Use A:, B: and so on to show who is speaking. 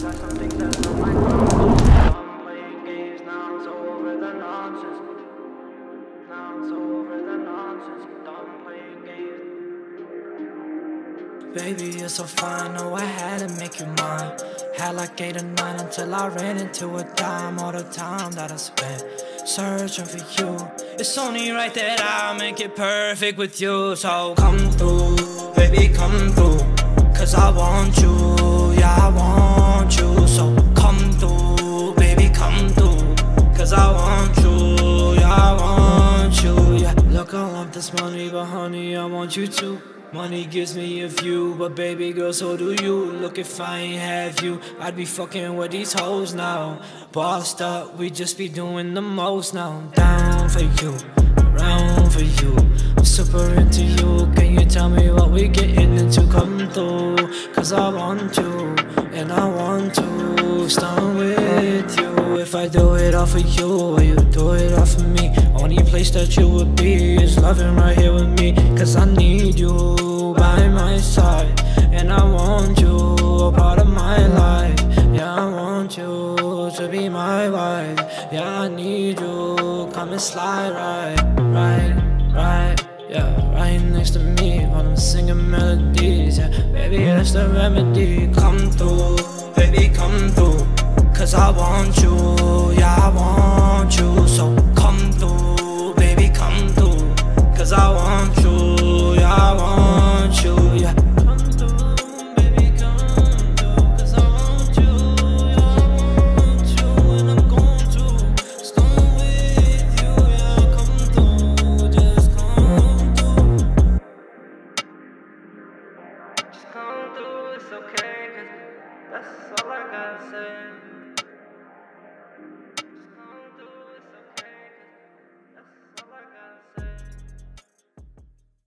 A: Got some things that's on my mind. I'm playing games, now it's over the nonsense. Now it's over the nonsense. Done playing games.
B: Baby, you're so fine, oh I had to make you mine. Had like 8 or 9 until I ran into a dime. All the time that I spent searching for you, it's only right that I'll make it perfect with you. So come through, baby, come through, cause I want you, yeah I want you. So come through, baby, come through, cause I want you, yeah I want you, yeah. Look, I want this money, but honey, I want you too. Money gives me a view, but baby girl, so do you. Look, if I ain't have you, I'd be fucking with these hoes now. Bossed up, we just be doing the most now. I'm down for you, around for you, I'm super into you. Can you tell me what we getting into? Come through, cause I want you, and I want to start with you. If I do it all for you, or you do it all for me, only place that you would be is loving right here with me. Cause I need you by my side, and I want you a part of my life. Yeah, I want you to be my wife. Yeah, I need you, come and slide right, yeah, right next to me while I'm singing melodies. Yeah, baby, that's the remedy. Come through, baby, come through, cause I want you, yeah I want you. So come through, baby, come through, cause I want you.